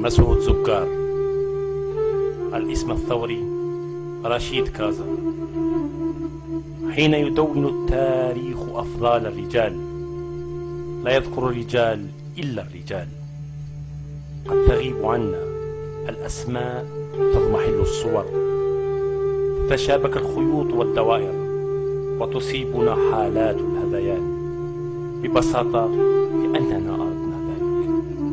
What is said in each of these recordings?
مسعود زكار. الاسم الثوري رشيد كازا. حين يدون التاريخ أفضال الرجال لا يذكر الرجال إلا الرجال. قد تغيب عنا الأسماء تضمحل الصور، تتشابك الخيوط والدوائر، وتصيبنا حالات الهذيان ببساطة لأننا أردنا ذلك.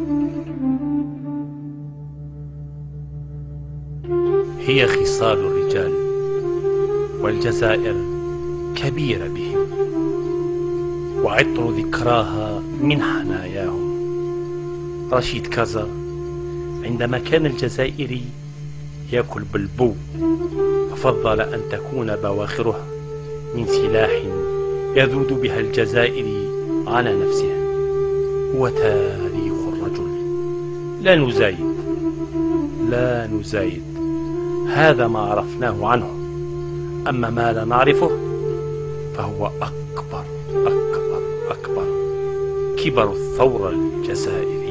هي خصال الرجال، والجزائر كبيرة بهم، وعطر ذكراها من حناياهم. رشيد كازا عندما كان الجزائري يأكل بالبو ففضل أن تكون بواخرها من سلاح يذود بها الجزائري على نفسها. هو تاريخ الرجل، لا نزايد. هذا ما عرفناه عنه، أما ما لا نعرفه فهو أكبر كبر الثورة الجزائرية.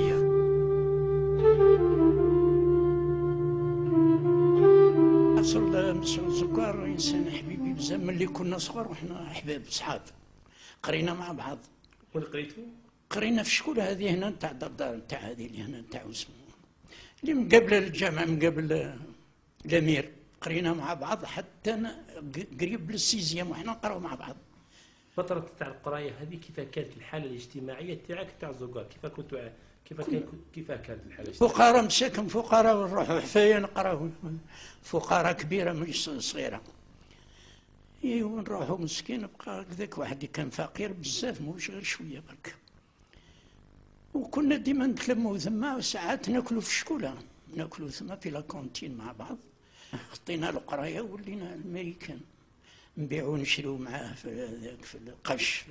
مسعود زكار إنسان حبيبي بزاف، ملي كنا صغار وحنا أحباب صحاب، قرينا مع بعض. وين قريتو؟ قرينا في الشكولة هذه هنا نتاع الدار نتاع هذه اللي هنا نتاع وسمو اللي مقابلة للجامعة، مقابل الأمير. قرينا مع بعض حتى قريب للسيزيام وحنا نقراو مع بعض. فترة تاع القراية هذه كيف كانت الحالة الاجتماعية تاعك تاع زكار؟ كيف كانت الحالة؟ فقراء مساكن، فقراء نروحوا حفاية نقراو، فقراء كبيرة مش صغيرة. ايوا نروحوا مسكين بقى هكذاك، واحد كان فقير بزاف موش غير شوية برك. وكنا ديما نتلموا ثما، وساعات ناكلوا في الشكولة، ناكلوا ثما في لاكونتين مع بعض. خطينا القراية ولينا الامريكان، نبيعوا ونشريوا معاه في القش،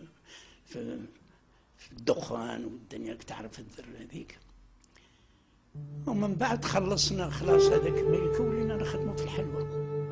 في الدخان والدنيا تعرف الذر هذيك. ومن بعد خلصنا خلاص هذاك امريكا ولينا نخدموا في الحلوى.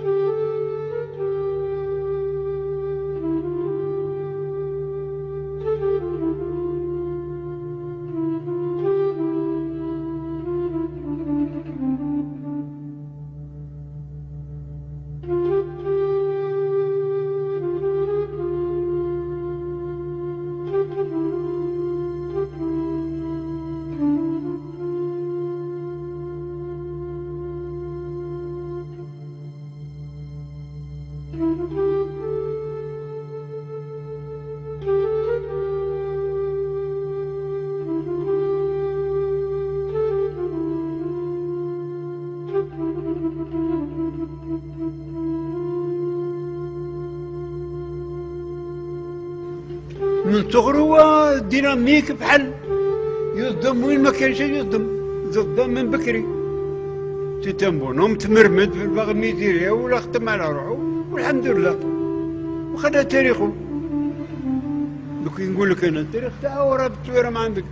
من صغرو ديناميك بحال يصدم وين ما كان شي يصدم من بكري. تتنبونهم تمرمد في الباغ ميديريا ولا ختم على روحو والحمد لله وخدا تاريخه. دوك نقول لك انا التاريخ تاعو راه بالتصويره ما عندك.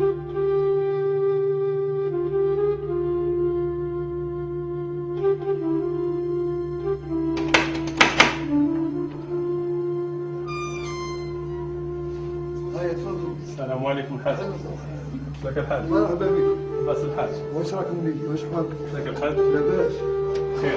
السلام عليكم الحاج. كيفك الحاج؟ مرحبا بك. لاباس الحاج؟ واش راكم بك؟ واش حالك؟ كيفك الحاج؟ لاباس. خير.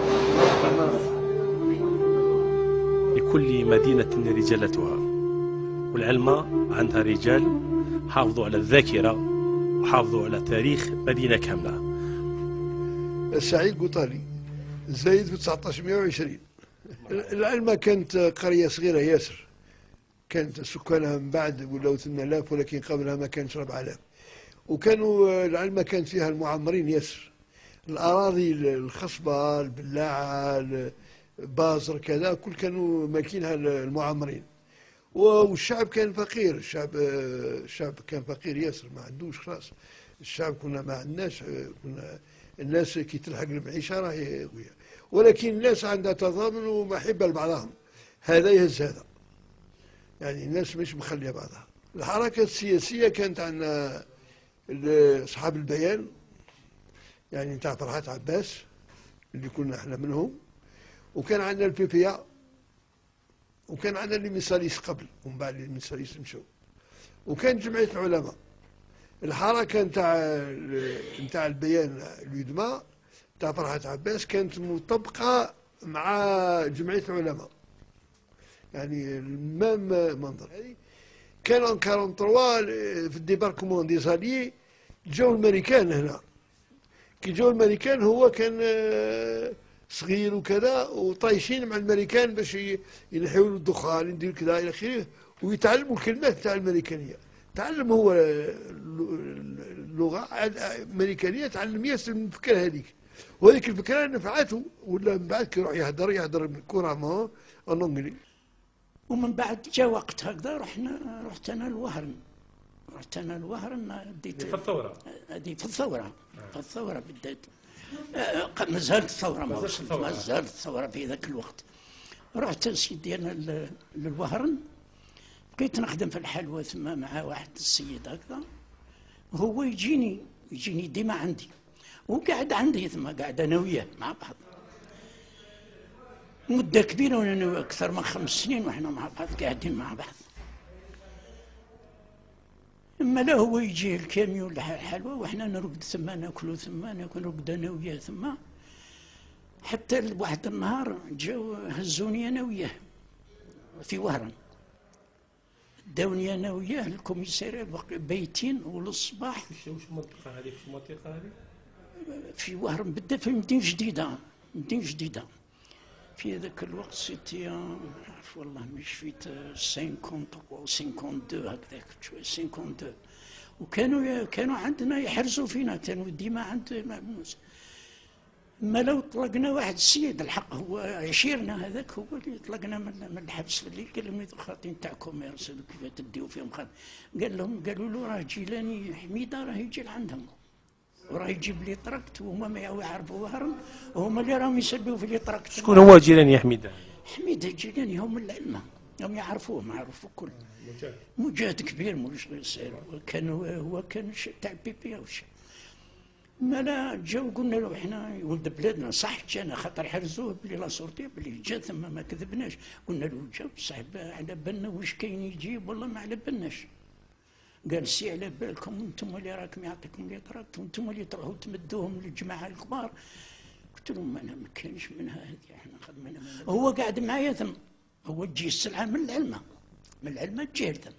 لكل مدينة رجالتها، والعلم عندها رجال حافظوا على الذاكرة وحافظوا على تاريخ مدينة كاملة. السعيد قطالي زايد في 1920. العلمة كانت قرية صغيرة ياسر، كانت سكانها من بعد ولاو 8000، ولكن قبلها ما كانش 4000. وكانوا العلمة كانت فيها المعمرين ياسر، الأراضي الخصبة البلاعة بازر كذا كل كانوا مالكينها المعمرين. والشعب كان فقير، الشعب كان فقير ياسر، ما عندوش خلاص. الشعب كنا ما عندناش، كنا الناس كي تلحق المعيشة راهي، ولكن الناس عندها تضامن ومحبة لبعضهم، هذا يهز هذا، يعني الناس مش مخليه بعضها. الحركة السياسية كانت عندنا أصحاب البيان، يعني نتاع فرحات عباس اللي كنا احنا منهم، وكان عندنا البيبيا، وكان عندنا الميساليس قبل ومن بعد الميساليس مشوا، وكان جمعية العلماء. الحركة نتاع البيان اليدمى تاع فرحة عباس كانت مطبقة مع جمعية العلماء، يعني المام منظر. كان ان 43 في الديباركمون دي زاليي جاو الامريكان هنا. كي جاو الامريكان هو كان صغير وكذا، وطايشين مع الامريكان باش ينحيوا له الدخان يديروا كذا الى اخره، ويتعلموا الكلمات تاع الامريكانيه. تعلم هو اللغه الامريكانيه، تعلم ياسر من الفكره هذيك، وهذيك الفكره نفعته، ولا من بعد كي يروح يهدر كورامون ان انجلي. ومن بعد جاء وقت هكذا رحت انا الوهرن. في الثورة. هذه في الثورة بالذات. ما زالت الثورة، ما زالت الثورة في ذاك الوقت. رحت سيدي انا للوهرن، بقيت نخدم في الحلوى ثم مع واحد السيد هكذا، هو يجيني ديما عندي، وقاعد عندي ثم قاعد انا وياه مع بعض مدة كبيرة، وانا اكثر من 5 سنين واحنا مع بعض قاعدين مع بعض. اما لا هو يجي الكاميون الحلوى واحنا نرقد ثم ناكلوا ثم نرقد انا وياه ثم، حتى واحد النهار جاو هزوني انا وياه في وهران، داوني انا وياه الكوميسارية بيتين وللصباح. وش المنطقة هذه؟ في المنطقة هذه؟ في وهران بالذات في مدينة جديدة. في ذاك الوقت سيتي عارف والله مش فيت 53 و 52 هكذاك، 52. وكانوا عندنا يحرزوا فينا، كانوا ديما عند ما لو طلقنا واحد السيد الحق هو عشيرنا هذاك، هو اللي طلقنا من الحبس في الليل، قال لهم الخاطين تاع كوميرس كيف تديو فيهم خاطر، قالوا له راه جيلاني حميده راه يجي لعندهم وراه يجيب لي طرقت، وهما ما يعرفوا وهرن، وهما اللي راهم يسلوا في لي طرقت. شكون هو جيلاني يا حميده؟ حميده الجيلاني هم العلماء، هم يعرفوه الكل. مجاهد كبير مش غير سير، هو كان تاع بيبي او شيء. ما لا جاو قلنا له احنا ولد بلادنا صح جانا، خاطر حرزوه بلي لا صورتي بلي جا ثم ما كذبناش، قلنا له جا صح على بالنا واش كاين يجيب والله ما على بالناش. قال سي على بالكم انتم اللي راكم يعطيكم لي طرقت، وانتم اللي تروحوا تمدوهم للجماعه الكبار. قلت لهم انا ما كانش منها هذه، احنا خدمنا هو قاعد معايا ثم، هو تجي السلعه من العلماء تجي ثم.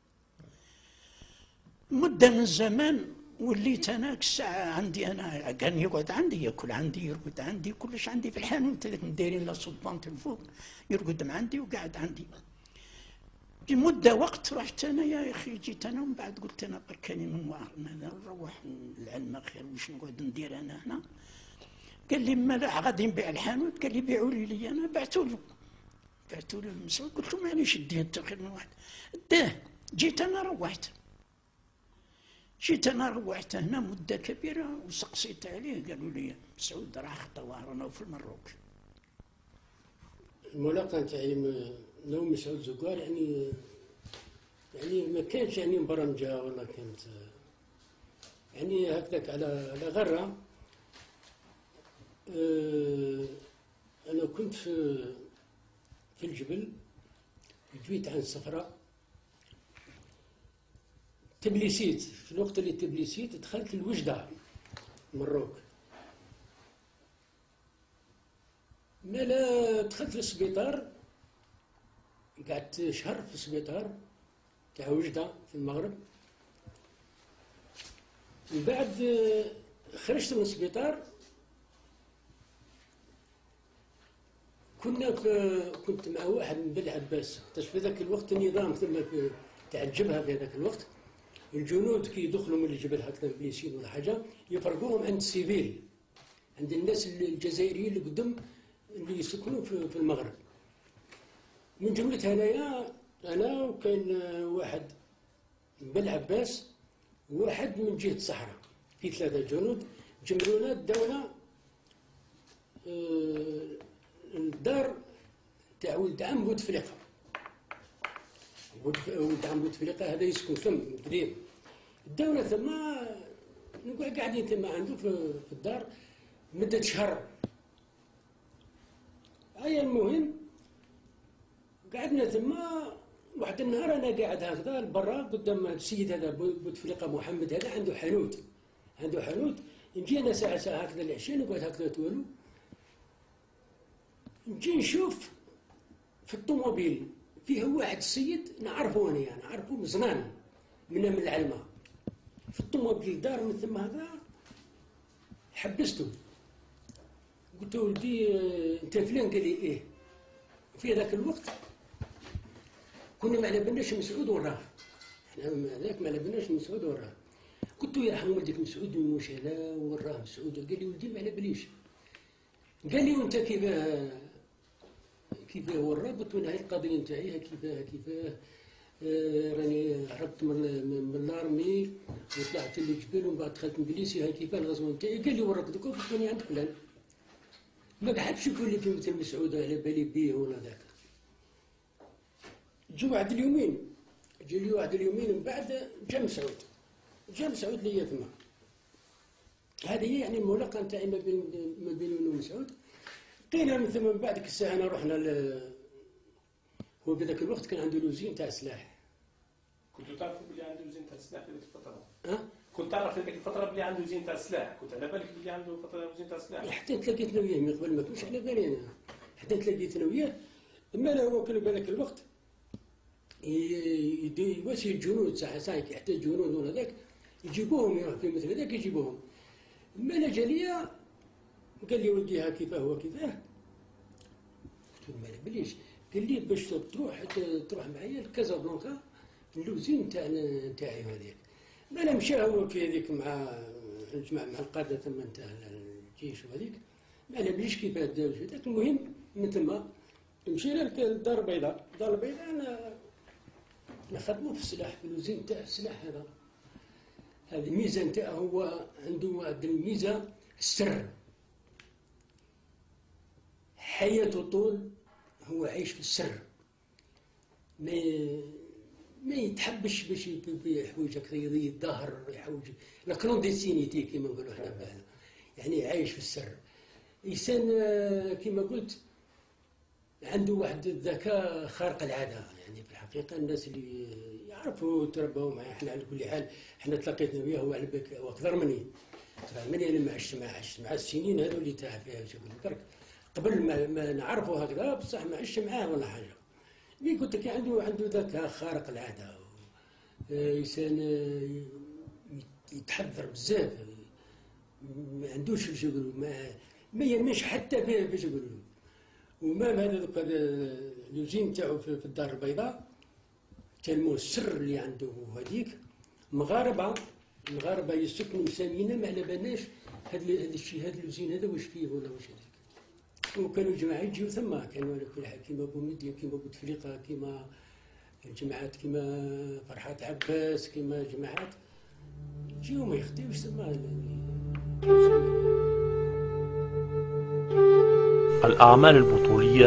مده من الزمان وليت انا الساعه عندي، انا كان يقعد عندي ياكل عندي يرقد عندي كلش عندي في الحانوت هذاك دايرين لا صبانت الفوق، يرقد عندي وقاعد عندي. لمدة وقت رحت انا يا اخي، جيت انا ومن بعد قلت انا بركاني من وهران هذا نروح العلم خير، واش نقعد ندير انا هنا؟ قال لي ما لا غادي نبيع الحانوت، قال لي بيعوا لي انا، بعثوا له المسؤول، قلت له معليش ديه انت خير من واحد، داه. جيت انا روحت هنا مدة كبيرة، وسقسيت عليه قالوا لي مسعود راه خطا وهران في المروك. الملاقة تاعي لو مسعود زقار يعني ما كانش يعني مبرمجة ولا كانت يعني هكذاك على غرة. أنا كنت في الجبل، جويت عن الصفراء، تبليسيت في الوقت اللي تبليسيت دخلت الوجدة مروك. لا دخلت للسبيطار، قعدت شهر في السبيطار تاع وجدة في المغرب. من بعد خرجت من السبيطار، كنت مع واحد من بلع عباس، في ذاك الوقت النظام ثم تاع الجبهة في ذاك الوقت، الجنود كي يدخلوا من الجبل هكذا بليسين ولا حاجة يفرقوهم عند السيفيل، عند الناس الجزائريين اللي قدام اللي يسكنوا في المغرب. من جملة هنايا أنا وكان واحد من بن عباس وواحد من جهة الصحراء، في 3 جنود جملونا داونا الدار تاع ولد عم بوتفليقة. ولد عم بوتفليقة هذا يسكن ثم قديم، داونا ثم نقعد قاعدين ثم عنده في الدار مدة شهر. المهم قعدنا ثم واحد النهار انا قاعد هكذا برا قدام السيد هذا بوتفليقه محمد هذا عنده حانوت نجي انا ساعه هكذا العشاء نقعد هكذا توالو نجي نشوف في الطوموبيل فيه واحد السيد نعرفه انا يعني نعرفه مزنان من العلمة في الطوموبيل دار من ثم هذا حبسته قلت له ولدي انت فلان؟ قال لي ايه. في ذاك الوقت كنا ما على بالناش مسعود وراه، احنا هذاك ما على بالناش مسعود وراه. قلت له يرحم والديك مسعود ومش هذا وراه مسعود. قال لي ولدي ما على باليش. قال لي وانت كيف وراه؟ قلت له هاي القضيه نتاعي كيفاه راني هربت من الارمي وطلعت للجبل ومن بعد دخلت انجليزي. هاي كيفاه الغزوه نتاعي؟ قال لي وراك دوكا. قلت له عندك بلان. ما حبش يقول لي في مثل مسعود على بالي بيه ولا ذاك. جي واحد اليومين من بعد جا مسعود ليا ثما. هذه يعني الملاقه نتاعي ما بيني وبين مسعود. لقينا من ثم من بعد ديك الساعه انا رحنا هو بذاك الوقت كان عنده لوزين تاع سلاح. كنتوا تعرفوا بلي عنده لوزين تاع سلاح في ذيك الفتره؟ ها؟ كنت تعرف في ذيك الفتره بلي عنده لوزين تاع سلاح؟ كنت على بالك بلي عنده لوزين تاع سلاح؟ حتى تلاقيت وياه من قبل ما كنتش على بالي انا. حتى تلاقيت وياه. اما لا هو كان بهذاك الوقت يواسي الجنود ساعه حتى الجنود ولا ذاك يجيبوهم يروح في مثل هذاك يجيبوهم. اما لا جا ليا قال لي ولدي ها كيفاه وكيفاه. قلت له ما على باليش. قال لي باش تروح معايا لكازابلانكا اللوزين نتاعي هذيك. ما مشى هو كي هذيك مع القاده ثم نتاع الجيش وهذيك. ما على باليش كيفاه دار هذاك. المهم من ثم مشينا للدار البيضاء. الدار البيضاء انا نخدموا في السلاح، في اللوزين تاع السلاح هذا. هذه الميزه نتاعه، هو عنده واحد الميزه السر. حياته طول هو عايش في السر، ما يتحبش باش يحوج هكذا يضيق الظهر يحوج لا كلونديسينيتي كيما نقولوا احنا بهذا. يعني عايش في السر. انسان كيما قلت عنده واحد الذكاء خارق العاده. يعني في الحقيقه الناس اللي يعرفوا تربوا معاه، احنا على كل حال احنا تلاقيتنا وياه هو على بالك هو اكثر مني انا ما عشت مع السنين هذو اللي تاع فيها شغل برك. قبل ما نعرفه هكذا بصح ما عشت معاه ولا حاجه. اللي قلت لك عنده ذكاء خارق العاده. انسان يتحذر بزاف، ما عندوش شغل، ما يرميش حتى فيه في شغل. وما هذا اللوزين تاعو في الدار البيضاء تلمو السر اللي عنده هذيك. مغاربه يسكنوا مسامينا ما على بالناش هذا الشيء، هذا اللوزين هذا واش فيه ولا واش هذاك. وكانوا الجماعه يجيو ثم كانوا على كل حال كيما بومدين كيما بوتفليقه كيما الجماعات كيما فرحات عباس كيما جماعات يجيو ما يخدموش ثم. الأعمال البطولية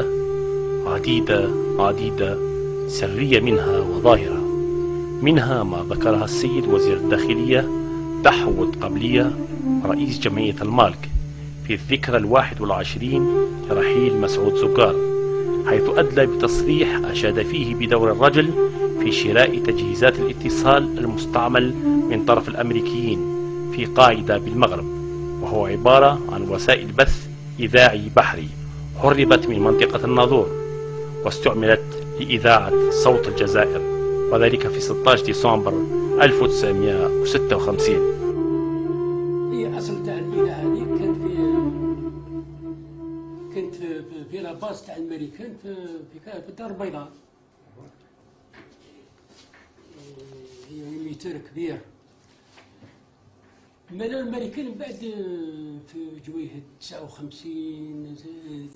عديدة سرية منها وظاهرة. منها ما ذكرها السيد وزير الداخلية دحوت قبلية رئيس جمعية المالك في الذكرى 21 لرحيل مسعود زقار، حيث أدلى بتصريح أشاد فيه بدور الرجل في شراء تجهيزات الاتصال المستعمل من طرف الأمريكيين في قاعدة بالمغرب، وهو عبارة عن وسائل بث إذاعي بحري هربت من منطقة الناظور واستعملت لإذاعة صوت الجزائر، وذلك في 16 ديسمبر 1956. هي أصل تاع الإذاعة هذه كانت في لاباس تاع الأمريكان في الدار البيضاء. هي ميتير كبير. مالا الأمريكان بعد في جويهة 59